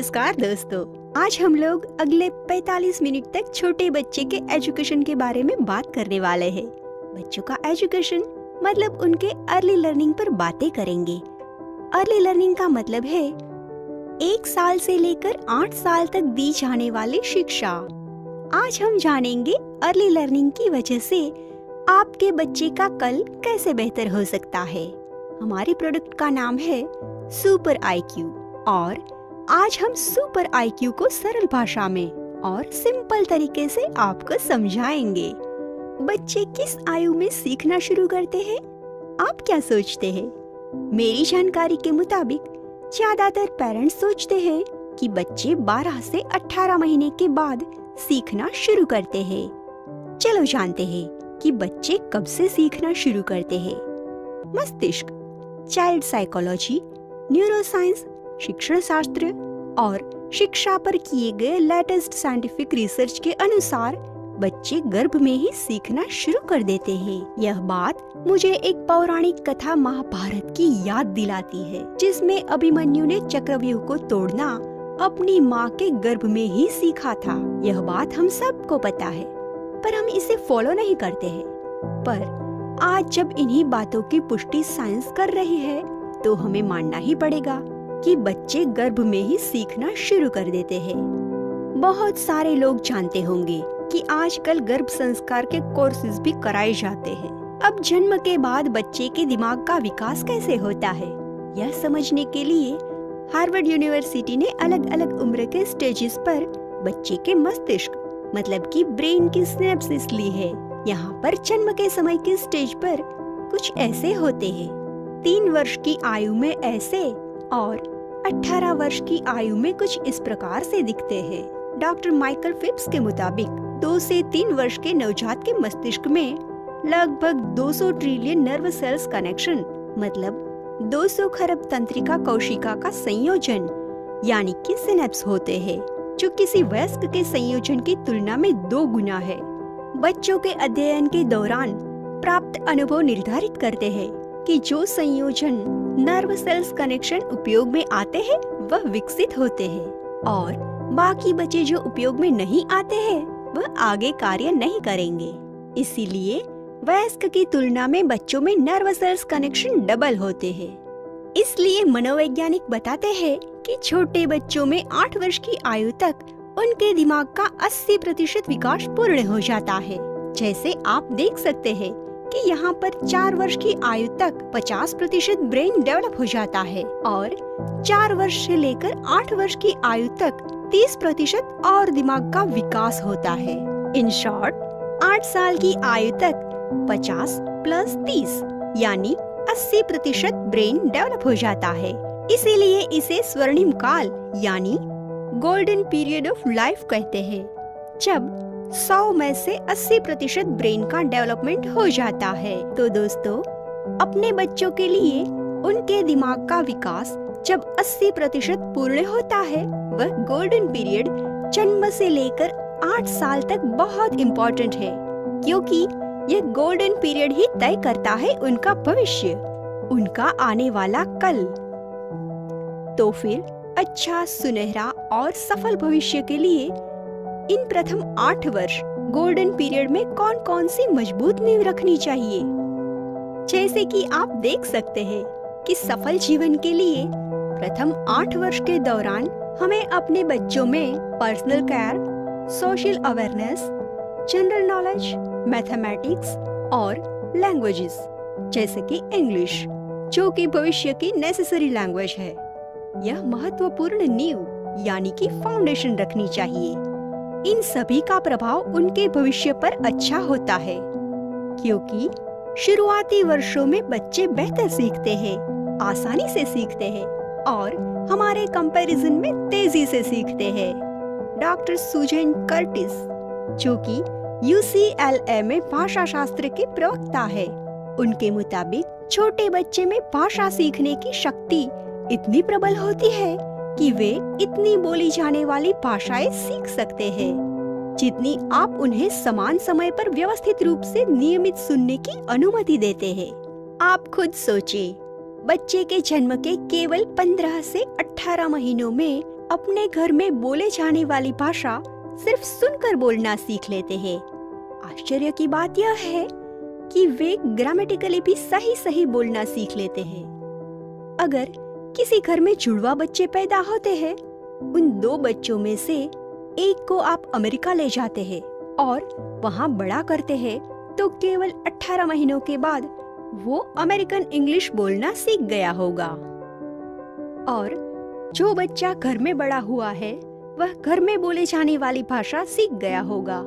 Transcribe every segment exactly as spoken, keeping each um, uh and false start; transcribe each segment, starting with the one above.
नमस्कार दोस्तों, आज हम लोग अगले पैंतालीस मिनट तक छोटे बच्चे के एजुकेशन के बारे में बात करने वाले हैं। बच्चों का एजुकेशन मतलब उनके अर्ली लर्निंग पर बातें करेंगे। अर्ली लर्निंग का मतलब है एक साल से लेकर आठ साल तक दी जाने वाली शिक्षा। आज हम जानेंगे अर्ली लर्निंग की वजह से आपके बच्चे का कल कैसे बेहतर हो सकता है। हमारी प्रोडक्ट का नाम है सुपर आई क्यू और आज हम सुपर आई क्यू को सरल भाषा में और सिंपल तरीके से आपको समझाएंगे। बच्चे किस आयु में सीखना शुरू करते हैं? आप क्या सोचते हैं? मेरी जानकारी के मुताबिक ज्यादातर पेरेंट्स सोचते हैं कि बच्चे बारह से अठारह महीने के बाद सीखना शुरू करते हैं। चलो जानते हैं कि बच्चे कब से सीखना शुरू करते हैं। मस्तिष्क, चाइल्ड साइकोलॉजी, न्यूरोसाइंस, शिक्षण शास्त्र और शिक्षा पर किए गए लेटेस्ट साइंटिफिक रिसर्च के अनुसार बच्चे गर्भ में ही सीखना शुरू कर देते हैं। यह बात मुझे एक पौराणिक कथा महाभारत की याद दिलाती है, जिसमें अभिमन्यु ने चक्रव्यूह को तोड़ना अपनी माँ के गर्भ में ही सीखा था। यह बात हम सबको पता है, पर हम इसे फॉलो नहीं करते हैं। पर आज जब इन्हीं बातों की पुष्टि साइंस कर रही है, तो हमें मानना ही पड़ेगा कि बच्चे गर्भ में ही सीखना शुरू कर देते हैं। बहुत सारे लोग जानते होंगे कि आजकल गर्भ संस्कार के कोर्सेज भी कराए जाते हैं। अब जन्म के बाद बच्चे के दिमाग का विकास कैसे होता है, यह समझने के लिए हार्वर्ड यूनिवर्सिटी ने अलग अलग उम्र के स्टेजेस पर बच्चे के मस्तिष्क मतलब कि ब्रेन की सिनेप्सिस ली है। यहाँ पर जन्म के समय के स्टेज पर कुछ ऐसे होते हैं। तीन वर्ष की आयु में ऐसे और अठारह वर्ष की आयु में कुछ इस प्रकार से दिखते हैं। डॉक्टर माइकल फिप्स के मुताबिक दो से तीन वर्ष के नवजात के मस्तिष्क में लगभग दो सौ ट्रिलियन नर्व सेल्स कनेक्शन मतलब दो सौ खरब तंत्रिका कोशिका का संयोजन यानी कि सिनेप्स होते हैं, जो किसी वयस्क के संयोजन की तुलना में दो गुना है। बच्चों के अध्ययन के दौरान प्राप्त अनुभव निर्धारित करते हैं कि जो संयोजन नर्व सेल्स कनेक्शन उपयोग में आते हैं वह विकसित होते हैं और बाकी बचे जो उपयोग में नहीं आते हैं वह आगे कार्य नहीं करेंगे। इसीलिए वयस्क की तुलना में बच्चों में नर्व सेल्स कनेक्शन डबल होते हैं। इसलिए मनोवैज्ञानिक बताते हैं कि छोटे बच्चों में आठ वर्ष की आयु तक उनके दिमाग का अस्सी प्रतिशत विकास पूर्ण हो जाता है। जैसे आप देख सकते हैं कि यहाँ पर चार वर्ष की आयु तक पचास प्रतिशत ब्रेन डेवलप हो जाता है और चार वर्ष से लेकर आठ वर्ष की आयु तक तीस प्रतिशत और दिमाग का विकास होता है। इन शॉर्ट, आठ साल की आयु तक पचास प्लस तीस यानी अस्सी प्रतिशत ब्रेन डेवलप हो जाता है। इसीलिए इसे स्वर्णिम काल यानी गोल्डन पीरियड ऑफ लाइफ कहते हैं, जब सौ में से अस्सी प्रतिशत ब्रेन का डेवलपमेंट हो जाता है। तो दोस्तों, अपने बच्चों के लिए उनके दिमाग का विकास जब अस्सी प्रतिशत पूर्ण होता है, वह गोल्डन पीरियड जन्म से लेकर आठ साल तक बहुत इम्पोर्टेंट है, क्योंकि यह गोल्डन पीरियड ही तय करता है उनका भविष्य, उनका आने वाला कल। तो फिर अच्छा, सुनहरा और सफल भविष्य के लिए इन प्रथम आठ वर्ष गोल्डन पीरियड में कौन कौन सी मजबूत नींव रखनी चाहिए। जैसे कि आप देख सकते हैं कि सफल जीवन के लिए प्रथम आठ वर्ष के दौरान हमें अपने बच्चों में personal care, social awareness, general knowledge, mathematics और लैंग्वेजेस जैसे कि इंग्लिश, जो कि भविष्य की नेसेसरी लैंग्वेज है, यह महत्वपूर्ण नींव यानी कि फाउंडेशन रखनी चाहिए। इन सभी का प्रभाव उनके भविष्य पर अच्छा होता है, क्योंकि शुरुआती वर्षों में बच्चे बेहतर सीखते हैं, आसानी से सीखते हैं और हमारे कंपैरिजन में तेजी से सीखते हैं। डॉक्टर सुजैन कर्टिस, जो कि यू सी एल ए में भाषा शास्त्र के प्रवक्ता है, उनके मुताबिक छोटे बच्चे में भाषा सीखने की शक्ति इतनी प्रबल होती है कि वे इतनी बोली जाने वाली भाषाएं सीख सकते हैं जितनी आप उन्हें समान समय पर व्यवस्थित रूप से नियमित सुनने की अनुमति देते हैं। आप खुद सोचिए, बच्चे के जन्म के केवल पंद्रह से अठारह महीनों में अपने घर में बोले जाने वाली भाषा सिर्फ सुनकर बोलना सीख लेते हैं। आश्चर्य की बात यह है कि वे ग्रामेटिकली भी सही सही बोलना सीख लेते हैं। अगर किसी घर में जुड़वा बच्चे पैदा होते हैं, उन दो बच्चों में से एक को आप अमेरिका ले जाते हैं और वहाँ बड़ा करते हैं, तो केवल अठारह महीनों के बाद वो अमेरिकन इंग्लिश बोलना सीख गया होगा। और जो बच्चा घर में बड़ा हुआ है, वह घर में बोले जाने वाली भाषा सीख गया होगा।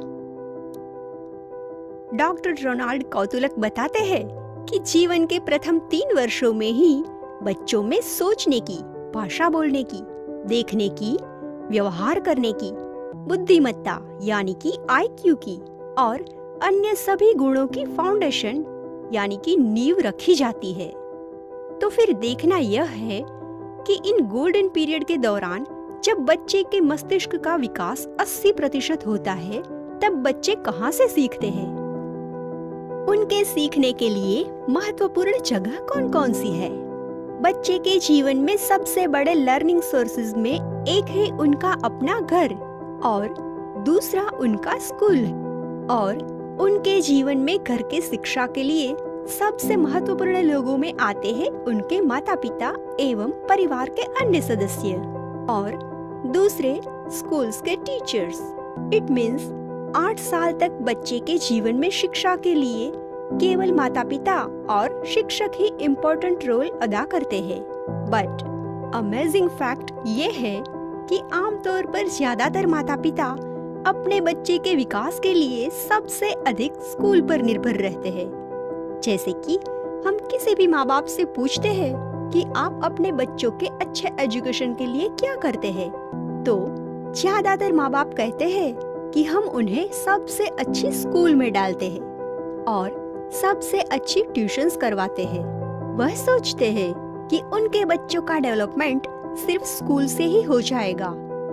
डॉक्टर रोनाल्ड कौतुलक बताते हैं कि जीवन के प्रथम तीन वर्षों में ही बच्चों में सोचने की, भाषा बोलने की, देखने की, व्यवहार करने की, बुद्धिमत्ता यानी कि आई क्यू की और अन्य सभी गुणों की फाउंडेशन यानी कि नींव रखी जाती है। तो फिर देखना यह है कि इन गोल्डन पीरियड के दौरान जब बच्चे के मस्तिष्क का विकास अस्सी प्रतिशत होता है, तब बच्चे कहाँ से सीखते हैं? उनके सीखने के लिए महत्वपूर्ण जगह कौन कौन सी है? बच्चे के जीवन में सबसे बड़े लर्निंग सोर्सेज में एक है उनका अपना घर और दूसरा उनका स्कूल। और उनके जीवन में घर के शिक्षा के लिए सबसे महत्वपूर्ण लोगों में आते हैं उनके माता पिता एवं परिवार के अन्य सदस्य और दूसरे स्कूल्स के टीचर्स। इट मीन्स आठ साल तक बच्चे के जीवन में शिक्षा के लिए केवल माता पिता और शिक्षक ही इम्पोर्टेंट रोल अदा करते हैं। बट अमेजिंग फैक्ट ये है कि आमतौर पर ज्यादातर माता पिता अपने बच्चे के विकास के लिए सबसे अधिक स्कूल पर निर्भर रहते हैं। जैसे कि हम किसी भी माँ बाप से पूछते हैं कि आप अपने बच्चों के अच्छे एजुकेशन के लिए क्या करते हैं, तो ज्यादातर माँ बाप कहते हैं कि हम उन्हें सबसे अच्छी स्कूल में डालते हैं और सबसे अच्छी ट्यूशंस करवाते हैं। वह सोचते हैं कि उनके बच्चों का डेवलपमेंट सिर्फ स्कूल से ही हो जाएगा।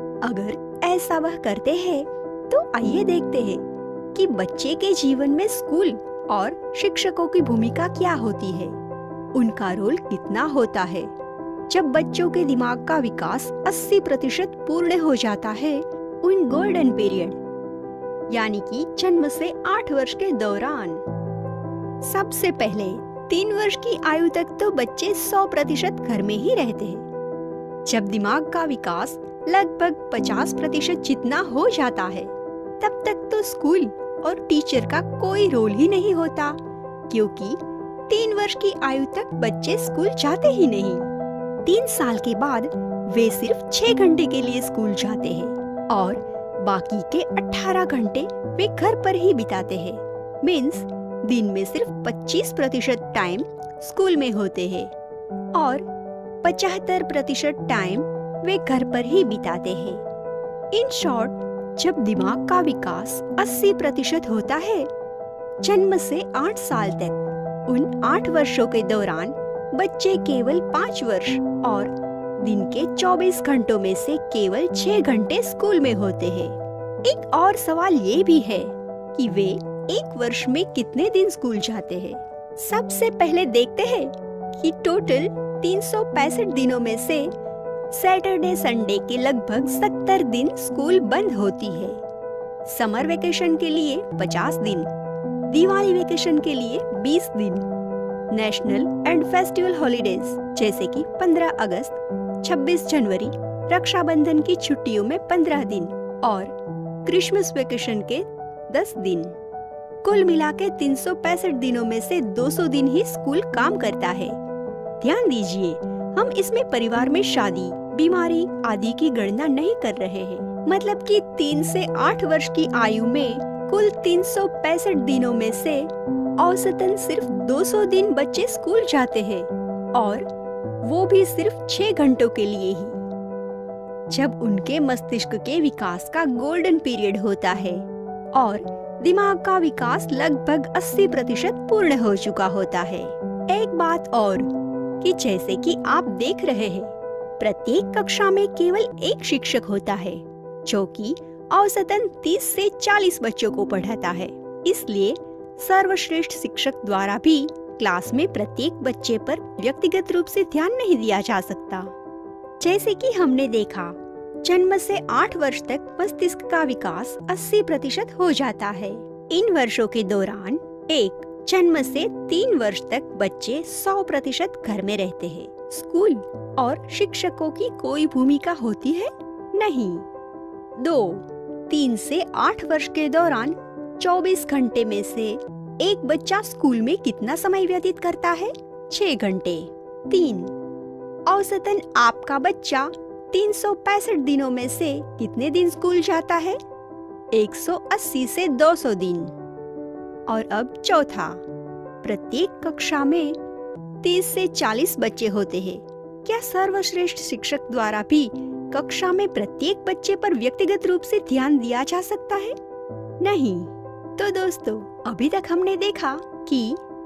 अगर ऐसा वह करते हैं, तो आइए देखते हैं कि बच्चे के जीवन में स्कूल और शिक्षकों की भूमिका क्या होती है, उनका रोल कितना होता है। जब बच्चों के दिमाग का विकास अस्सी प्रतिशत पूर्ण हो जाता है, उन गोल्डन पीरियड यानी कि जन्म से आठ वर्ष के दौरान, सबसे पहले तीन वर्ष की आयु तक तो बच्चे सौ प्रतिशत घर में ही रहते हैं। जब दिमाग का विकास लगभग पचास प्रतिशत जितना हो जाता है, तब तक तो स्कूल और टीचर का कोई रोल ही नहीं होता, क्योंकि तीन वर्ष की आयु तक बच्चे स्कूल जाते ही नहीं। तीन साल के बाद वे सिर्फ छह घंटे के लिए स्कूल जाते हैं और बाकी के अठारह घंटे वे घर पर ही बिताते हैं। मीन्स दिन में सिर्फ पच्चीस प्रतिशत टाइम स्कूल में होते हैं और पचहत्तर प्रतिशत टाइम वे घर पर ही बिताते हैं। इन शॉर्ट, जब दिमाग का विकास अस्सी प्रतिशत होता है, जन्म से आठ साल तक, उन आठ वर्षों के दौरान बच्चे केवल पाँच वर्ष और दिन के चौबीस घंटों में से केवल छह घंटे स्कूल में होते हैं। एक और सवाल ये भी है कि वे एक वर्ष में कितने दिन स्कूल जाते हैं। सबसे पहले देखते हैं कि टोटल तीन सौ पैंसठ दिनों में से सैटरडे संडे के लगभग सत्तर दिन स्कूल बंद होती है। समर वेकेशन के लिए पचास दिन, दिवाली वेकेशन के लिए बीस दिन, नेशनल एंड फेस्टिवल हॉलिडेज जैसे कि पंद्रह अगस्त, छब्बीस जनवरी, रक्षाबंधन की छुट्टियों में पंद्रह दिन और क्रिसमस वेकेशन के दस दिन। कुल मिला के तीन सौ पैंसठ दिनों में से दो सौ दिन ही स्कूल काम करता है। ध्यान दीजिए, हम इसमें परिवार में शादी, बीमारी आदि की गणना नहीं कर रहे हैं। मतलब कि तीन से आठ वर्ष की आयु में कुल तीन सौ पैंसठ दिनों में से औसतन सिर्फ दो सौ दिन बच्चे स्कूल जाते हैं और वो भी सिर्फ छह घंटों के लिए ही, जब उनके मस्तिष्क के विकास का गोल्डन पीरियड होता है और दिमाग का विकास लगभग अस्सी प्रतिशत पूर्ण हो चुका होता है। एक बात और कि जैसे कि आप देख रहे हैं, प्रत्येक कक्षा में केवल एक शिक्षक होता है जो कि औसतन तीस से चालीस बच्चों को पढ़ाता है। इसलिए सर्वश्रेष्ठ शिक्षक द्वारा भी क्लास में प्रत्येक बच्चे पर व्यक्तिगत रूप से ध्यान नहीं दिया जा सकता। जैसे कि हमने देखा जन्म से आठ वर्ष तक मस्तिष्क का विकास अस्सी प्रतिशत हो जाता है। इन वर्षों के दौरान एक जन्म से तीन वर्ष तक बच्चे सौ प्रतिशत घर में रहते हैं। स्कूल और शिक्षकों की कोई भूमिका होती है? नहीं। दो तीन से आठ वर्ष के दौरान चौबीस घंटे में से एक बच्चा स्कूल में कितना समय व्यतीत करता है? छह घंटे। तीन औसतन आपका बच्चा तीन सौ पैंसठ दिनों में से कितने दिन स्कूल जाता है? एक सौ अस्सी से दो सौ दिन। और अब चौथा, प्रत्येक कक्षा में तीस से चालीस बच्चे होते हैं। क्या सर्वश्रेष्ठ शिक्षक द्वारा भी कक्षा में प्रत्येक बच्चे पर व्यक्तिगत रूप से ध्यान दिया जा सकता है? नहीं। तो दोस्तों, अभी तक हमने देखा कि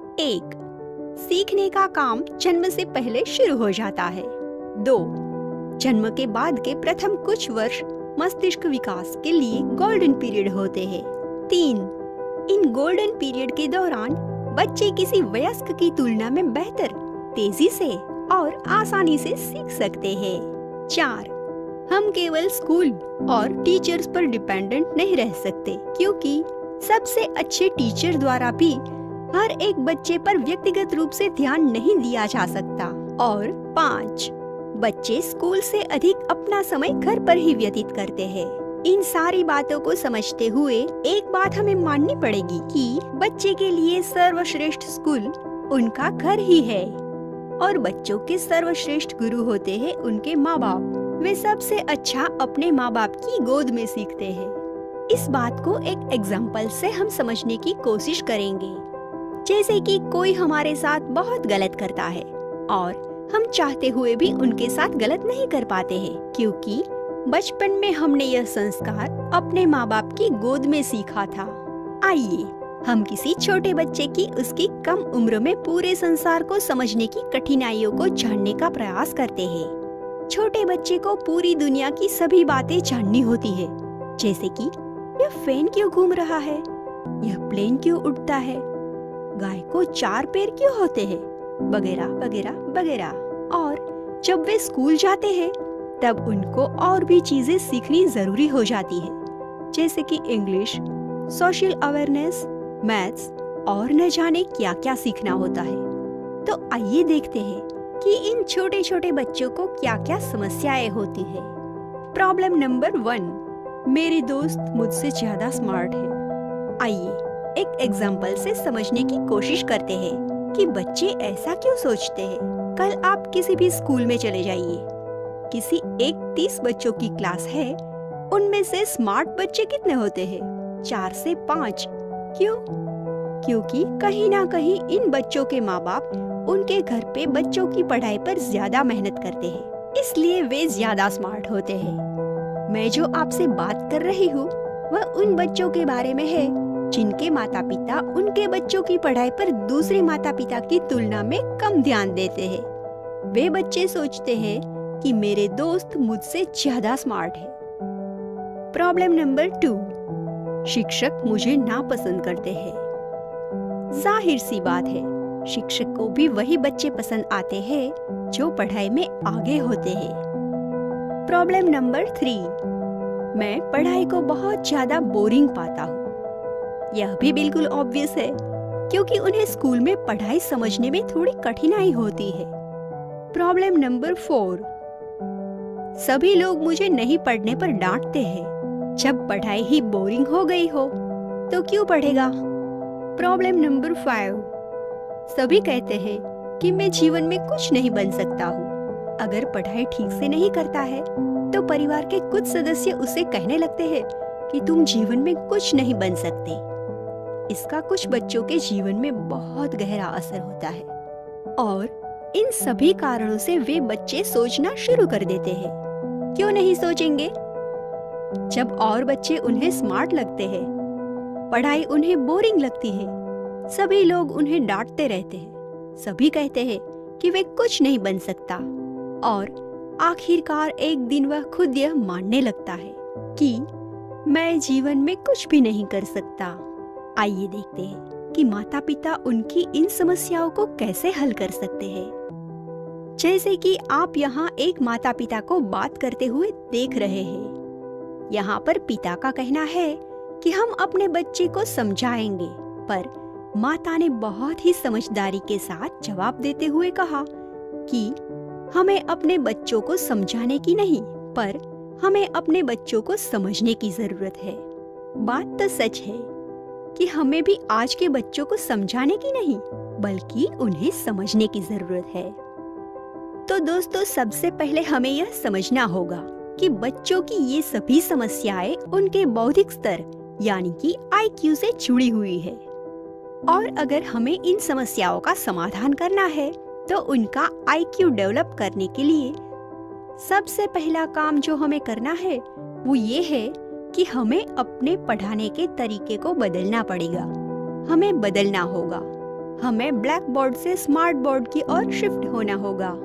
एक सीखने का काम जन्म से पहले शुरू हो जाता है। दो जन्म के बाद के प्रथम कुछ वर्ष मस्तिष्क विकास के लिए गोल्डन पीरियड होते हैं। तीन इन गोल्डन पीरियड के दौरान बच्चे किसी वयस्क की तुलना में बेहतर, तेजी से और आसानी से सीख सकते हैं। चार हम केवल स्कूल और टीचर्स पर डिपेंडेंट नहीं रह सकते, क्योंकि सबसे अच्छे टीचर द्वारा भी हर एक बच्चे पर व्यक्तिगत रूप से ध्यान नहीं दिया जा सकता। और पाँच बच्चे स्कूल से अधिक अपना समय घर पर ही व्यतीत करते हैं। इन सारी बातों को समझते हुए एक बात हमें माननी पड़ेगी कि बच्चे के लिए सर्वश्रेष्ठ स्कूल उनका घर ही है और बच्चों के सर्वश्रेष्ठ गुरु होते हैं उनके माँ बाप। वे सबसे अच्छा अपने माँ बाप की गोद में सीखते हैं। इस बात को एक एग्जाम्पल से हम समझने की कोशिश करेंगे। जैसे कि कोई हमारे साथ बहुत गलत करता है और हम चाहते हुए भी उनके साथ गलत नहीं कर पाते हैं, क्योंकि बचपन में हमने यह संस्कार अपने माँ बाप की गोद में सीखा था। आइए हम किसी छोटे बच्चे की उसकी कम उम्र में पूरे संसार को समझने की कठिनाइयों को जानने का प्रयास करते हैं। छोटे बच्चे को पूरी दुनिया की सभी बातें जाननी होती है, जैसे कि यह फैन क्यों घूम रहा है, यह प्लेन क्यों उड़ता है, गाय को चार पैर क्यों होते हैं, वगैरह वगैरह वगैरह। और जब वे स्कूल जाते हैं तब उनको और भी चीजें सीखनी जरूरी हो जाती है, जैसे कि इंग्लिश, सोशल अवेयरनेस, मैथ्स और न जाने क्या क्या सीखना होता है। तो आइए देखते हैं कि इन छोटे छोटे बच्चों को क्या क्या समस्याएं होती है। प्रॉब्लम नंबर वन, मेरी दोस्त मुझसे ज्यादा स्मार्ट है। आइए एक एग्जाम्पल से समझने की कोशिश करते हैं कि बच्चे ऐसा क्यों सोचते हैं। कल आप किसी भी स्कूल में चले जाइए, किसी एक तीस बच्चों की क्लास है, उनमें से स्मार्ट बच्चे कितने होते हैं? चार से पाँच। क्यों? क्योंकि कहीं ना कहीं इन बच्चों के माँ बाप उनके घर पे बच्चों की पढ़ाई पर ज्यादा मेहनत करते हैं, इसलिए वे ज्यादा स्मार्ट होते हैं। मैं जो आपसे बात कर रही हूँ वह उन बच्चों के बारे में है जिनके माता पिता उनके बच्चों की पढ़ाई पर दूसरे माता पिता की तुलना में कम ध्यान देते हैं। वे बच्चे सोचते हैं कि मेरे दोस्त मुझसे ज्यादा स्मार्ट है। प्रॉब्लम नंबर टू, शिक्षक मुझे नापसंद करते हैं। जाहिर सी बात है, शिक्षक को भी वही बच्चे पसंद आते हैं जो पढ़ाई में आगे होते हैं। प्रॉब्लम नंबर थ्री, मैं पढ़ाई को बहुत ज्यादा बोरिंग पाता हूँ। यह भी बिल्कुल ऑब्वियस है, क्योंकि उन्हें स्कूल में पढ़ाई समझने में थोड़ी कठिनाई होती है। प्रॉब्लम नंबर फोर, सभी लोग मुझे नहीं पढ़ने पर डांटते हैं। जब पढ़ाई ही बोरिंग हो गई हो तो क्यों पढ़ेगा। प्रॉब्लम नंबर फाइव, सभी कहते हैं कि मैं जीवन में कुछ नहीं बन सकता हूँ। अगर पढ़ाई ठीक से नहीं करता है तो परिवार के कुछ सदस्य उसे कहने लगते हैं कि तुम जीवन में कुछ नहीं बन सकते। इसका कुछ बच्चों के जीवन में बहुत गहरा असर होता है और इन सभी कारणों से वे बच्चे सोचना शुरू कर देते हैं। क्यों नहीं सोचेंगे? जब और बच्चे उन्हें स्मार्ट लगते हैं, पढ़ाई उन्हें बोरिंग लगती है, सभी लोग उन्हें डांटते रहते हैं, सभी कहते हैं कि वे कुछ नहीं बन सकता और आखिरकार एक दिन वह खुद यह मानने लगता है कि मैं जीवन में कुछ भी नहीं कर सकता। आइए देखते हैं कि माता पिता उनकी इन समस्याओं को कैसे हल कर सकते हैं। जैसे कि आप यहाँ एक माता पिता को बात करते हुए देख रहे हैं। यहाँ पर पिता का कहना है कि हम अपने बच्चे को समझाएंगे, पर माता ने बहुत ही समझदारी के साथ जवाब देते हुए कहा कि हमें अपने बच्चों को समझाने की नहीं, पर हमें अपने बच्चों को समझने की जरूरत है। बात तो सच है कि हमें भी आज के बच्चों को समझाने की नहीं, बल्कि उन्हें समझने की जरूरत है। तो दोस्तों, सबसे पहले हमें यह समझना होगा कि बच्चों की ये सभी समस्याएं उनके बौद्धिक स्तर यानी कि आई क्यू से जुड़ी हुई है, और अगर हमें इन समस्याओं का समाधान करना है तो उनका आई क्यू डेवलप करने के लिए सबसे पहला काम जो हमें करना है वो ये है कि हमें अपने पढ़ाने के तरीके को बदलना पड़ेगा। हमें बदलना होगा। हमें ब्लैक बोर्ड से स्मार्ट बोर्ड की ओर शिफ्ट होना होगा।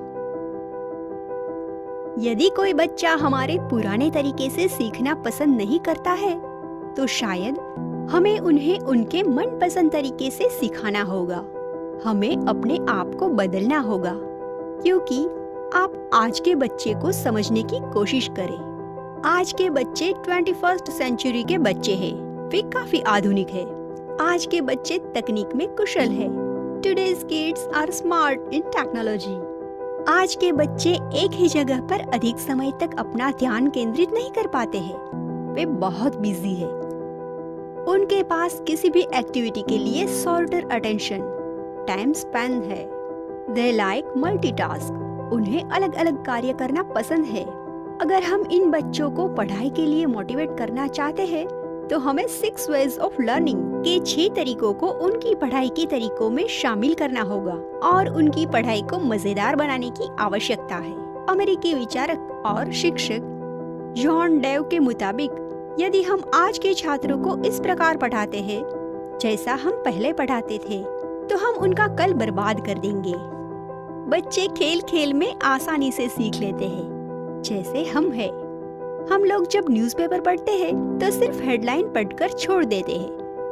यदि कोई बच्चा हमारे पुराने तरीके से सीखना पसंद नहीं करता है तो शायद हमें उन्हें उनके मनपसंद तरीके से सिखाना होगा। हमें अपने आप को बदलना होगा, क्योंकि आप आज के बच्चे को समझने की कोशिश करें। आज के बच्चे ट्वेंटी फर्स्ट सेंचुरी के बच्चे हैं। वे काफी आधुनिक है। आज के बच्चे तकनीक में कुशल है। Today's kids are smart in technology. आज के बच्चे एक ही जगह पर अधिक समय तक अपना ध्यान केंद्रित नहीं कर पाते हैं। वे बहुत बिजी है। उनके पास किसी भी एक्टिविटी के लिए शॉर्टर अटेंशन टाइम स्पैन है। They like multitask. उन्हें अलग अलग कार्य करना पसंद है। अगर हम इन बच्चों को पढ़ाई के लिए मोटिवेट करना चाहते हैं तो हमें सिक्स वेज ऑफ लर्निंग के छह तरीकों को उनकी पढ़ाई के तरीकों में शामिल करना होगा और उनकी पढ़ाई को मजेदार बनाने की आवश्यकता है। अमेरिकी विचारक और शिक्षक जॉन डेव के मुताबिक यदि हम आज के छात्रों को इस प्रकार पढ़ाते हैं जैसा हम पहले पढ़ाते थे तो हम उनका कल बर्बाद कर देंगे। बच्चे खेल खेल में आसानी से सीख लेते हैं, जैसे हम हैं। हम लोग जब न्यूज़पेपर पढ़ते हैं तो सिर्फ हेडलाइन पढ़कर छोड़ देते हैं,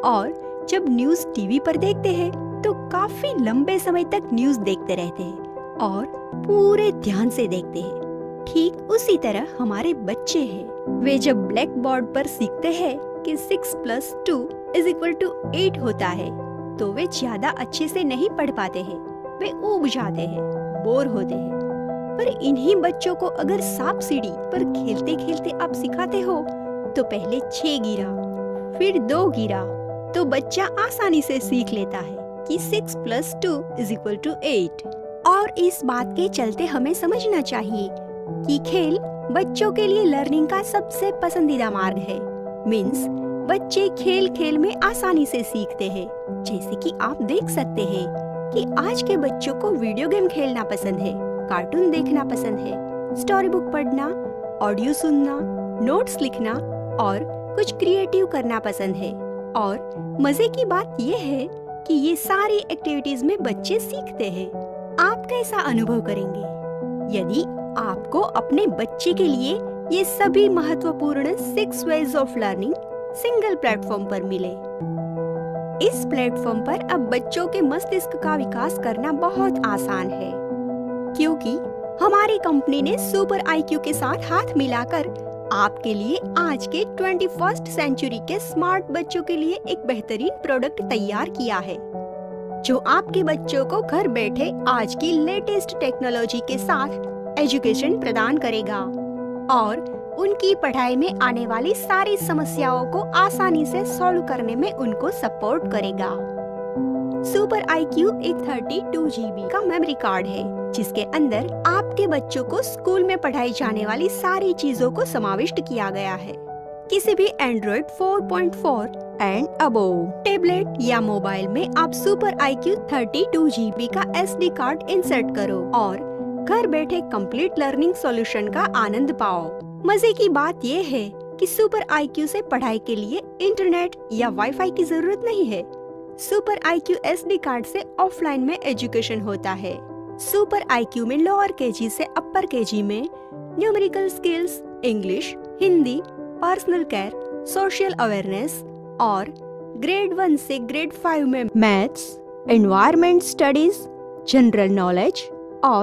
और जब न्यूज़ टीवी पर देखते हैं तो काफी लंबे समय तक न्यूज़ देखते रहते हैं और पूरे ध्यान से देखते हैं। ठीक उसी तरह हमारे बच्चे हैं। वे जब ब्लैक बोर्ड पर सीखते हैं कि six plus two is equal to eight होता है तो वे ज्यादा अच्छे से नहीं पढ़ पाते हैं। वे ऊब जाते हैं, बोर होते हैं। पर इन्हीं बच्चों को अगर सांप सीढ़ी पर खेलते खेलते आप सिखाते हो तो पहले छह गिरा, फिर दो गिरा, तो बच्चा आसानी से सीख लेता है कि six plus two is equal to eight. और इस बात के चलते हमें समझना चाहिए कि खेल बच्चों के लिए लर्निंग का सबसे पसंदीदा मार्ग है। मीन्स बच्चे खेल खेल में आसानी से सीखते हैं। जैसे कि आप देख सकते हैं कि आज के बच्चों को वीडियो गेम खेलना पसंद है, कार्टून देखना पसंद है, स्टोरी बुक पढ़ना, ऑडियो सुनना, नोट्स लिखना और कुछ क्रिएटिव करना पसंद है। और मजे की बात ये है कि ये सारी एक्टिविटीज में बच्चे सीखते हैं। आप कैसा अनुभव करेंगे यदि आपको अपने बच्चे के लिए ये सभी महत्वपूर्ण six ways of learning single platform पर मिले? इस प्लेटफॉर्म पर अब बच्चों के मस्तिष्क का विकास करना बहुत आसान है, क्योंकि हमारी कंपनी ने सुपर आई क्यू के साथ हाथ मिलाकर आपके लिए आज के ट्वेंटी फर्स्ट सेंचुरी के स्मार्ट बच्चों के लिए एक बेहतरीन प्रोडक्ट तैयार किया है, जो आपके बच्चों को घर बैठे आज की लेटेस्ट टेक्नोलॉजी के साथ एजुकेशन प्रदान करेगा और उनकी पढ़ाई में आने वाली सारी समस्याओं को आसानी से सॉल्व करने में उनको सपोर्ट करेगा। सुपर आई क्यू एक थर्टी टू जी बी का मेमोरी कार्ड है, जिसके अंदर आपके बच्चों को स्कूल में पढ़ाई जाने वाली सारी चीजों को समाविष्ट किया गया है। किसी भी android four point four and above tablet या मोबाइल में आप super I Q thirty two G B का एस डी कार्ड इंसर्ट करो और घर बैठे कंप्लीट लर्निंग सॉल्यूशन का आनंद पाओ। मजे की बात ये है कि सुपर आई क्यू से पढ़ाई के लिए इंटरनेट या वाईफाई की जरूरत नहीं है। Super I Q S D card से ऑफलाइन में एजुकेशन होता है। सुपर आई क्यू में लोअर केजी से अपर केजी में numerical skills, English, Hindi, personal care, social awareness और ग्रेड वन से ग्रेड फाइव में maths, environment studies, general knowledge और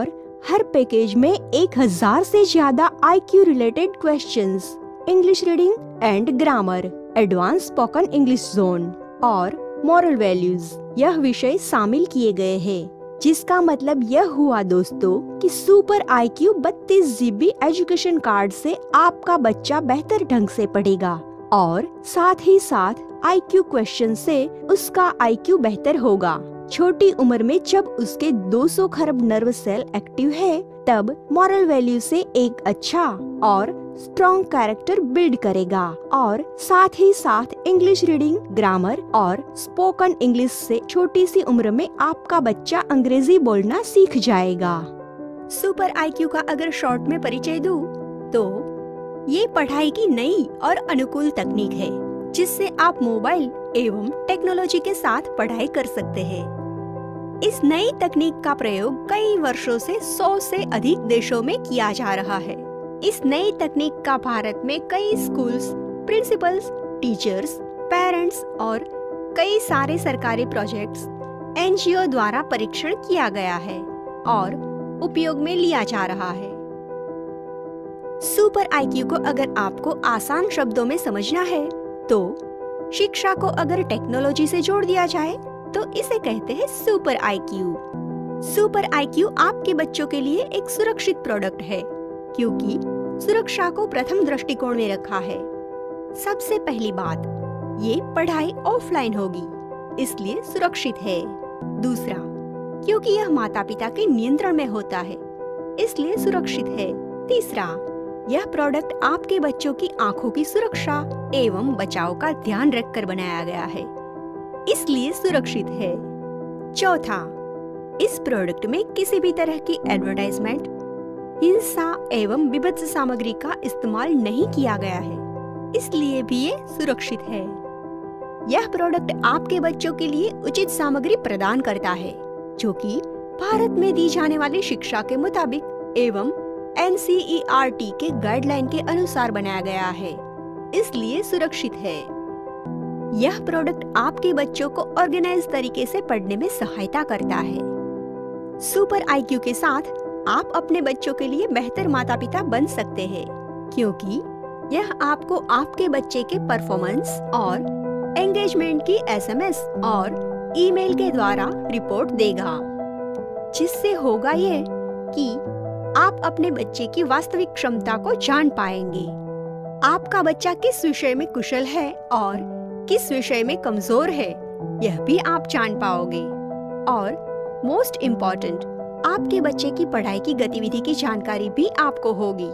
हर पैकेज में एक हजार से ज्यादा I Q related questions, English reading and grammar, advance spoken English zone और मॉरल वैल्यूज यह विषय शामिल किए गए हैं, जिसका मतलब यह हुआ दोस्तों कि सुपर आई क्यू बत्तीस जीबी एजुकेशन कार्ड से आपका बच्चा बेहतर ढंग से पढ़ेगा और साथ ही साथ आई क्यू क्वेश्चन से उसका आई क्यू बेहतर होगा। छोटी उम्र में जब उसके दो सौ खरब नर्व सेल एक्टिव है, तब मॉरल वैल्यू से एक अच्छा और स्ट्रॉन्ग कैरेक्टर बिल्ड करेगा और साथ ही साथ इंग्लिश रीडिंग, ग्रामर और स्पोकन इंग्लिश से छोटी सी उम्र में आपका बच्चा अंग्रेजी बोलना सीख जाएगा। सुपर आई क्यू का अगर शॉर्ट में परिचय दूं, तो ये पढ़ाई की नई और अनुकूल तकनीक है, जिससे आप मोबाइल एवं टेक्नोलॉजी के साथ पढ़ाई कर सकते हैं। इस नई तकनीक का प्रयोग कई वर्षों से सौ से अधिक देशों में किया जा रहा है। इस नई तकनीक का भारत में कई स्कूल्स, प्रिंसिपल्स, टीचर्स, पेरेंट्स और कई सारे सरकारी प्रोजेक्ट्स, एन जी ओ द्वारा परीक्षण किया गया है और उपयोग में लिया जा रहा है। सुपर आई क्यू को अगर आपको आसान शब्दों में समझना है, तो शिक्षा को अगर टेक्नोलॉजी से जोड़ दिया जाए तो इसे कहते हैं super I Q. Super I Q आपके बच्चों के लिए एक सुरक्षित प्रोडक्ट है, क्योंकि सुरक्षा को प्रथम दृष्टिकोण में रखा है। सबसे पहली बात, ये पढ़ाई ऑफलाइन होगी, इसलिए सुरक्षित है। दूसरा, क्योंकि यह माता पिता के नियंत्रण में होता है, इसलिए सुरक्षित है। तीसरा, यह प्रोडक्ट आपके बच्चों की आंखों की सुरक्षा एवं बचाव का ध्यान रखकर बनाया गया है, इसलिए सुरक्षित है। चौथा, इस प्रोडक्ट में किसी भी तरह की एडवर्टाइजमेंट, हिंसा एवं विभत्स सामग्री का इस्तेमाल नहीं किया गया है, इसलिए भी ये सुरक्षित है। यह प्रोडक्ट आपके बच्चों के लिए उचित सामग्री प्रदान करता है, जो कि भारत में दी जाने वाली शिक्षा के मुताबिक एवं N C E R T के गाइडलाइन के अनुसार बनाया गया है, इसलिए सुरक्षित है। यह प्रोडक्ट आपके बच्चों को ऑर्गेनाइज तरीके से पढ़ने में सहायता करता है। सुपर आई क्यू के साथ आप अपने बच्चों के लिए बेहतर माता पिता बन सकते हैं, क्योंकि यह आपको आपके बच्चे के परफॉर्मेंस और एंगेजमेंट की एस एम एस और ईमेल के द्वारा रिपोर्ट देगा, जिससे होगा ये कि आप अपने बच्चे की वास्तविक क्षमता को जान पाएंगे। आपका बच्चा किस विषय में कुशल है और किस विषय में कमजोर है, यह भी आप जान पाओगे। और मोस्ट इम्पोर्टेंट, आपके बच्चे की पढ़ाई की गतिविधि की जानकारी भी आपको होगी।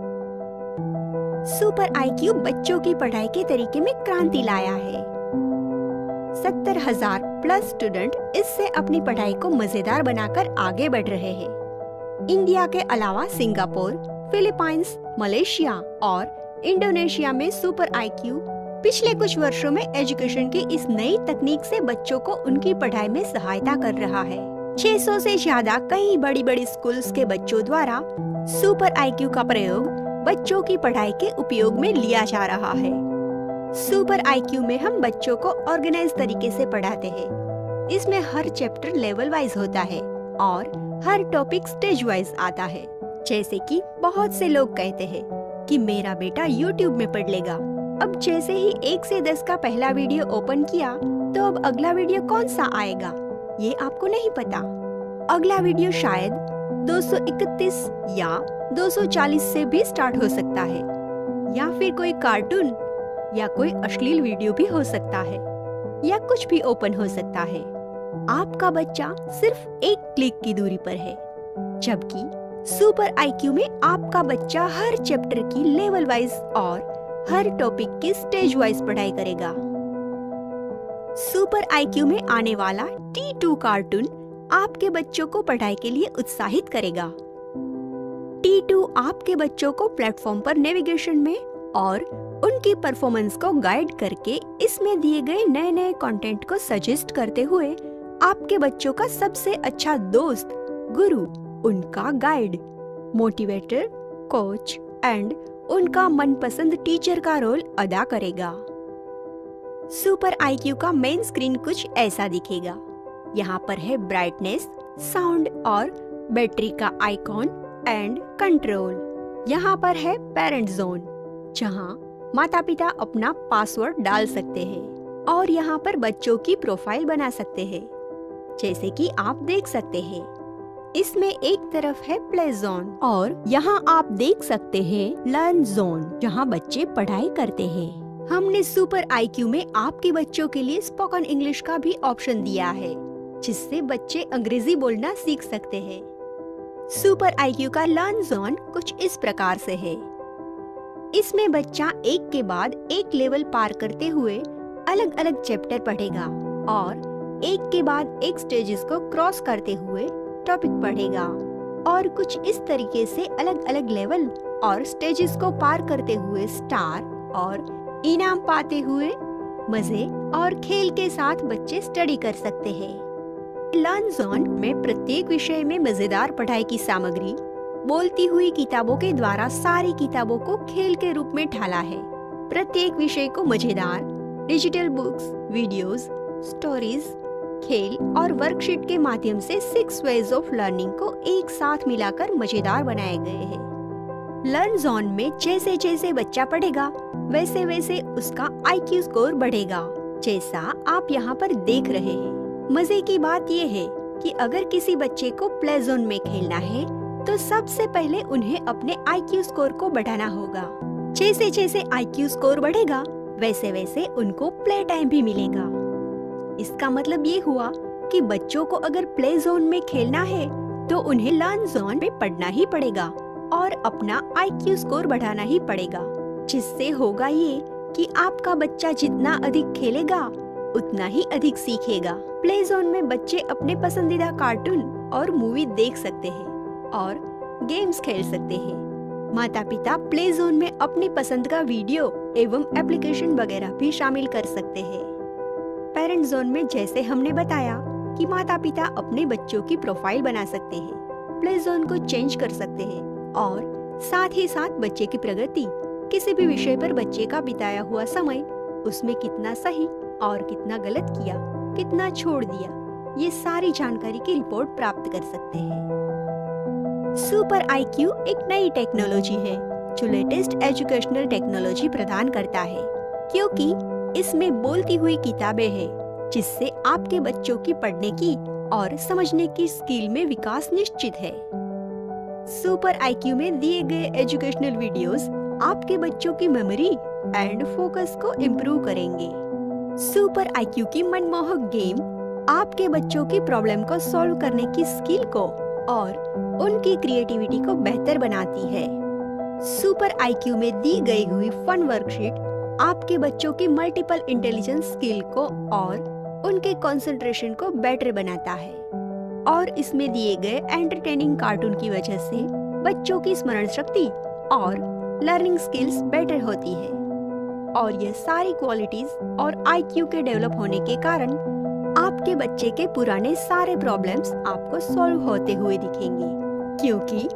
सुपर आई क्यू बच्चों की पढ़ाई के तरीके में क्रांति लाया है। सत्तर हजार प्लस स्टूडेंट इससे अपनी पढ़ाई को मजेदार बनाकर आगे बढ़ रहे हैं। इंडिया के अलावा सिंगापुर, फिलीपाइंस, मलेशिया और इंडोनेशिया में सुपर आई क्यू पिछले कुछ वर्षों में एजुकेशन की इस नई तकनीक से बच्चों को उनकी पढ़ाई में सहायता कर रहा है। छह सौ से ज्यादा कई बड़ी बड़ी स्कूल्स के बच्चों द्वारा सुपर आई क्यू का प्रयोग बच्चों की पढ़ाई के उपयोग में लिया जा रहा है। सुपर आई क्यू में हम बच्चों को ऑर्गेनाइज तरीके से पढ़ाते हैं। इसमें हर चैप्टर लेवल वाइज होता है और हर टॉपिक स्टेज वाइज आता है। जैसे कि बहुत से लोग कहते हैं कि मेरा बेटा यूट्यूब में पढ़ लेगा। अब जैसे ही एक से दस का पहला वीडियो ओपन किया, तो अब अगला वीडियो कौन सा आएगा ये आपको नहीं पता। अगला वीडियो शायद दो सौ इकतीस या दो सौ चालीस से भी स्टार्ट हो सकता है, या फिर कोई कार्टून या कोई अश्लील वीडियो भी हो सकता है, या कुछ भी ओपन हो सकता है। आपका बच्चा सिर्फ एक क्लिक की दूरी पर है, जबकि सुपर आई क्यू में आपका बच्चा हर चैप्टर की लेवल वाइज और हर टॉपिक की स्टेज वाइज पढ़ाई करेगा। सुपर आई क्यू में आने वाला टी टू कार्टून आपके बच्चों को पढ़ाई के लिए उत्साहित करेगा। टी टू आपके बच्चों को प्लेटफॉर्म पर नेविगेशन में और उनकी परफॉर्मेंस को गाइड करके इसमें दिए गए नए नए कंटेंट को सजेस्ट करते हुए आपके बच्चों का सबसे अच्छा दोस्त, गुरु, उनका गाइड, मोटिवेटर, कोच एंड उनका मनपसंद टीचर का रोल अदा करेगा। सुपर आई क्यू का मेन स्क्रीन कुछ ऐसा दिखेगा। यहाँ पर है ब्राइटनेस, साउंड और बैटरी का आइकॉन एंड कंट्रोल। यहाँ पर है पेरेंट जोन, जहाँ माता पिता अपना पासवर्ड डाल सकते हैं और यहाँ पर बच्चों की प्रोफाइल बना सकते हैं, जैसे कि आप देख सकते हैं। इसमें एक तरफ है प्ले जोन और यहाँ आप देख सकते हैं लर्न जोन, जहाँ बच्चे पढ़ाई करते हैं। हमने सुपर आईक्यू में आपके बच्चों के लिए स्पोकन इंग्लिश का भी ऑप्शन दिया है, जिससे बच्चे अंग्रेजी बोलना सीख सकते हैं। सुपर आईक्यू का लर्न जोन कुछ इस प्रकार से है। इसमें बच्चा एक के बाद एक लेवल पार करते हुए अलग अलग चैप्टर पढ़ेगा और एक के बाद एक स्टेजेस को क्रॉस करते हुए टॉपिक पढ़ेगा और कुछ इस तरीके से अलग अलग लेवल और स्टेजेस को पार करते हुए स्टार और इनाम पाते हुए मजे और खेल के साथ बच्चे स्टडी कर सकते हैं। लर्न जोन में प्रत्येक विषय में मजेदार पढ़ाई की सामग्री बोलती हुई किताबों के द्वारा सारी किताबों को खेल के रूप में ढाला है। प्रत्येक विषय को मजेदार डिजिटल बुक्स, वीडियोस, स्टोरीज, खेल और वर्कशीट के माध्यम से सिक्स वेज ऑफ लर्निंग को एक साथ मिलाकर मजेदार बनाए गए हैं। लर्न जोन में जैसे जैसे बच्चा पढ़ेगा वैसे वैसे उसका आईक्यू स्कोर बढ़ेगा, जैसा आप यहाँ पर देख रहे हैं। मजे की बात ये है कि अगर किसी बच्चे को प्ले जोन में खेलना है तो सबसे पहले उन्हें अपने आईक्यू स्कोर को बढ़ाना होगा। जैसे जैसे आईक्यू स्कोर बढ़ेगा वैसे वैसे उनको प्ले टाइम भी मिलेगा। इसका मतलब ये हुआ कि बच्चों को अगर प्ले जोन में खेलना है तो उन्हें लर्न जोन में पढ़ना ही पड़ेगा और अपना आईक्यू स्कोर बढ़ाना ही पड़ेगा, जिससे होगा ये कि आपका बच्चा जितना अधिक खेलेगा उतना ही अधिक सीखेगा। प्ले जोन में बच्चे अपने पसंदीदा कार्टून और मूवी देख सकते हैं और गेम्स खेल सकते हैं। माता पिता प्ले जोन में अपनी पसंद का वीडियो एवं एप्लीकेशन वगैरह भी शामिल कर सकते हैं। पेरेंट जोन में जैसे हमने बताया कि माता पिता अपने बच्चों की प्रोफाइल बना सकते हैं, प्ले जोन को चेंज कर सकते हैं और साथ ही साथ बच्चे की प्रगति, किसी भी विषय पर बच्चे का बिताया हुआ समय, उसमें कितना सही और कितना गलत किया, कितना छोड़ दिया, ये सारी जानकारी की रिपोर्ट प्राप्त कर सकते हैं। सुपर आईक्यू एक नई टेक्नोलॉजी है जो लेटेस्ट एजुकेशनल टेक्नोलॉजी प्रदान करता है, क्योंकि इसमें बोलती हुई किताबें हैं, जिससे आपके बच्चों की पढ़ने की और समझने की स्किल में विकास निश्चित है। सुपर आईक्यू में दिए गए एजुकेशनल वीडियोस आपके बच्चों की मेमोरी एंड फोकस को इम्प्रूव करेंगे। सुपर आईक्यू की मनमोहक गेम आपके बच्चों की प्रॉब्लम को सॉल्व करने की स्किल को और उनकी क्रिएटिविटी को बेहतर बनाती है। सुपर आईक्यू में दी गई हुई फन वर्कशीट आपके बच्चों की मल्टीपल इंटेलिजेंस स्किल को और उनके कंसंट्रेशन को बेटर बनाता है और इसमें दिए गए एंटरटेनिंग कार्टून की वजह से बच्चों की स्मरण शक्ति और लर्निंग स्किल्स बेटर होती है और ये सारी क्वालिटीज और आईक्यू के डेवलप होने के कारण आपके बच्चे के पुराने सारे प्रॉब्लम्स आपको सॉल्व होते हुए दिखेंगे, क्योंकि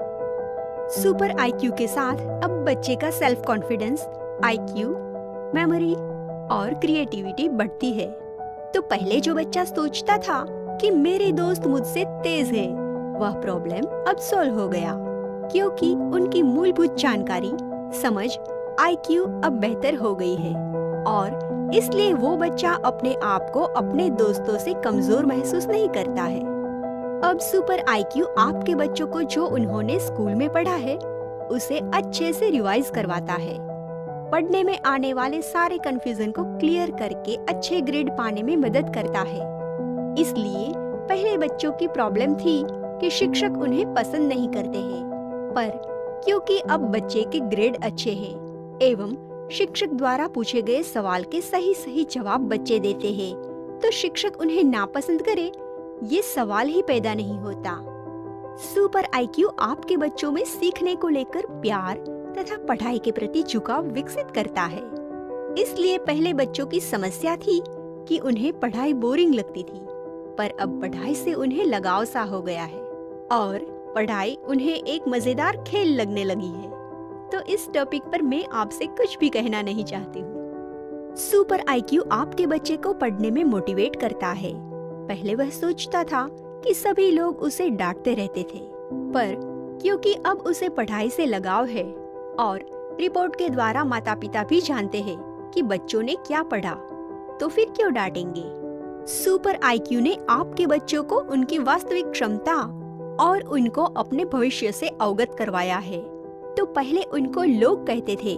सुपर आईक्यू के साथ अब बच्चे का सेल्फ कॉन्फिडेंस, आईक्यू, मेमोरी और क्रिएटिविटी बढ़ती है। तो पहले जो बच्चा सोचता था कि मेरे दोस्त मुझसे तेज है, वह प्रॉब्लम अब सॉल्व हो गया, क्योंकि उनकी मूलभूत जानकारी, समझ, आईक्यू अब बेहतर हो गई है और इसलिए वो बच्चा अपने आप को अपने दोस्तों से कमजोर महसूस नहीं करता है। अब सुपर आईक्यू आपके बच्चों को जो उन्होंने स्कूल में पढ़ा है उसे अच्छे से रिवाइज करवाता है, पढ़ने में आने वाले सारे कंफ्यूजन को क्लियर करके अच्छे ग्रेड पाने में मदद करता है। इसलिए पहले बच्चों की प्रॉब्लम थी कि शिक्षक उन्हें पसंद नहीं करते हैं, पर क्योंकि अब बच्चे के ग्रेड अच्छे हैं एवं शिक्षक द्वारा पूछे गए सवाल के सही सही जवाब बच्चे देते हैं, तो शिक्षक उन्हें नापसंद करे ये सवाल ही पैदा नहीं होता। सुपर आईक्यू आपके बच्चों में सीखने को लेकर प्यार तथा पढ़ाई के प्रति झुकाव विकसित करता है। इसलिए पहले बच्चों की समस्या थी कि उन्हें पढ़ाई बोरिंग लगती थी, पर अब पढ़ाई से उन्हें लगाव सा हो गया है और पढ़ाई उन्हें एक मजेदार खेल लगने लगी है। तो इस टॉपिक पर मैं आपसे कुछ भी कहना नहीं चाहती हूँ। सुपर आईक्यू आपके बच्चे को पढ़ने में मोटिवेट करता है। पहले वह सोचता था कि सभी लोग उसे डांटते रहते थे, पर क्योंकि अब उसे पढ़ाई से लगाव है और रिपोर्ट के द्वारा माता पिता भी जानते हैं कि बच्चों ने क्या पढ़ा, तो फिर क्यों डांटेंगे। सुपर आईक्यू ने आपके बच्चों को उनकी वास्तविक क्षमता और उनको अपने भविष्य से अवगत करवाया है। तो पहले उनको लोग कहते थे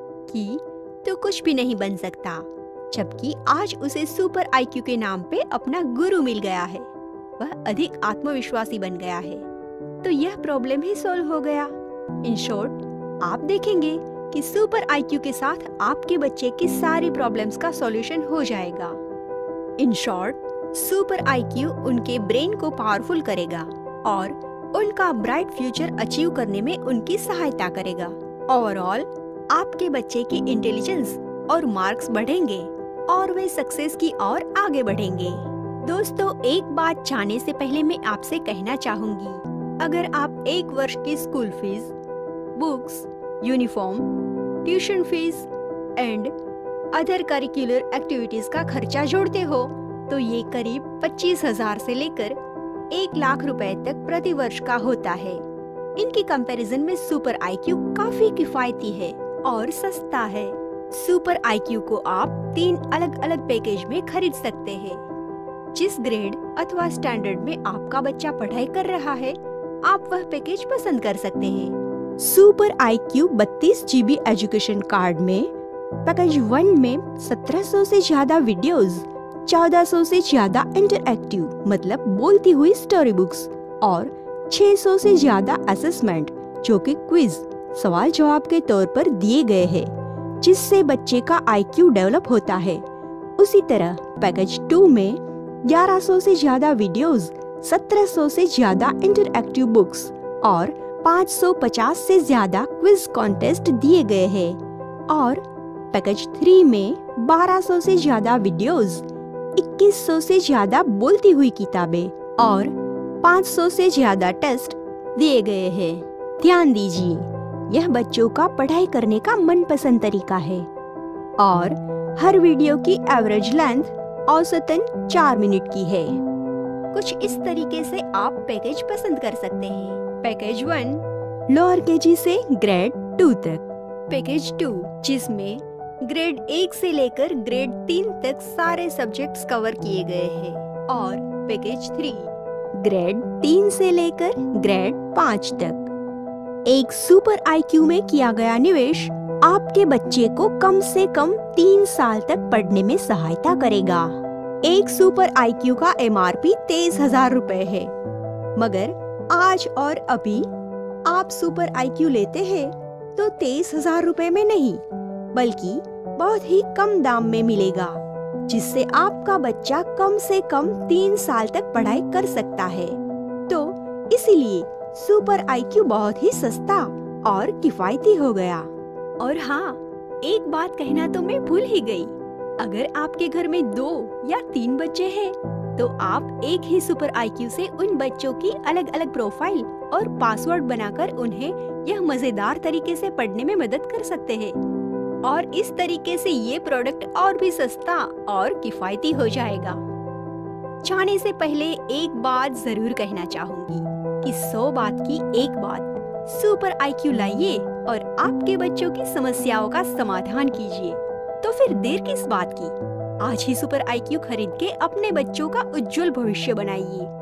कि तू कुछ भी नहीं बन सकता, जबकि आज उसे सुपर आईक्यू के नाम पे अपना गुरु मिल गया है। वह अधिक आत्मविश्वासी बन गया है, तो यह प्रॉब्लम ही सॉल्व हो गया। इन शॉर्ट, आप देखेंगे कि सुपर आईक्यू के साथ आपके बच्चे की सारी प्रॉब्लम्स का सॉल्यूशन हो जाएगा। इन शॉर्ट, सुपर आईक्यू उनके ब्रेन को पावरफुल करेगा और उनका ब्राइट फ्यूचर अचीव करने में उनकी सहायता करेगा। ओवरऑल आपके बच्चे की इंटेलिजेंस और मार्क्स बढ़ेंगे और वे सक्सेस की ओर आगे बढ़ेंगे। दोस्तों, एक बात जानने से पहले मैं आपसे कहना चाहूंगी, अगर आप एक वर्ष की school fees, books, uniform, tuition fees and other curricular activities का खर्चा जोड़ते हो तो ये करीब पच्चीस हजार से लेकर एक लाख रुपए तक प्रति वर्ष का होता है। इनकी कंपैरिजन में सुपर आईक्यू काफी किफायती है और सस्ता है। सुपर आईक्यू को आप तीन अलग अलग पैकेज में खरीद सकते हैं। जिस ग्रेड अथवा स्टैंडर्ड में आपका बच्चा पढ़ाई कर रहा है, आप वह पैकेज पसंद कर सकते हैं। सुपर आईक्यू बत्तीस जीबी एजुकेशन कार्ड में पैकेज वन में सत्रह सौ से ज्यादा वीडियोस, चौदह सौ से ज्यादा इंटरएक्टिव मतलब बोलती हुई स्टोरी बुक्स और छह सौ से ज्यादा असेसमेंट जो कि क्विज सवाल जवाब के तौर पर दिए गए हैं, जिससे बच्चे का आईक्यू डेवलप होता है। उसी तरह पैकेज टू में ग्यारह सौ से ज्यादा वीडियोस, सत्रह सौ से ज्यादा इंटरएक्टिव बुक्स और पाँच सौ पचास से ज्यादा क्विज कॉन्टेस्ट दिए गए हैं। और पैकेज थ्री में बारह सौ से ज्यादा वीडियोस, इक्कीस सौ से ज्यादा बोलती हुई किताबें और पाँच सौ से ज्यादा टेस्ट दिए गए हैं। ध्यान दीजिए, यह बच्चों का पढ़ाई करने का मनपसंद तरीका है और हर वीडियो की एवरेज लेंथ औसतन चार मिनट की है। कुछ इस तरीके से आप पैकेज पसंद कर सकते हैं। पैकेज वन लोअर केजी से ग्रेड टू तक, पैकेज टू जिसमें ग्रेड एक से लेकर ग्रेड तीन तक सारे सब्जेक्ट्स कवर किए गए हैं, और पैकेज थ्री ग्रेड तीन से लेकर ग्रेड पाँच तक। एक सुपर आईक्यू में किया गया निवेश आपके बच्चे को कम से कम तीन साल तक पढ़ने में सहायता करेगा। एक सुपर आईक्यू का एमआरपी तेईस हजार रुपए है, मगर आज और अभी आप सुपर आईक्यू लेते हैं तो तेईस हजार रुपए में नहीं बल्कि बहुत ही कम दाम में मिलेगा, जिससे आपका बच्चा कम से कम तीन साल तक पढ़ाई कर सकता है। तो इसीलिए सुपर आईक्यू बहुत ही सस्ता और किफायती हो गया। और हाँ, एक बात कहना तो मैं भूल ही गई, अगर आपके घर में दो या तीन बच्चे हैं तो आप एक ही सुपर आईक्यू से उन बच्चों की अलग अलग प्रोफाइल और पासवर्ड बनाकर उन्हें यह मजेदार तरीके से पढ़ने में मदद कर सकते हैं, और इस तरीके से ये प्रोडक्ट और भी सस्ता और किफायती हो जाएगा। जाने से पहले एक बात जरूर कहना चाहूंगी कि सौ बात की एक बात, सुपर आईक्यू लाइए और आपके बच्चों की समस्याओं का समाधान कीजिए। तो फिर देर किस बात की, आज ही सुपर आईक्यू खरीद के अपने बच्चों का उज्जवल भविष्य बनाइए।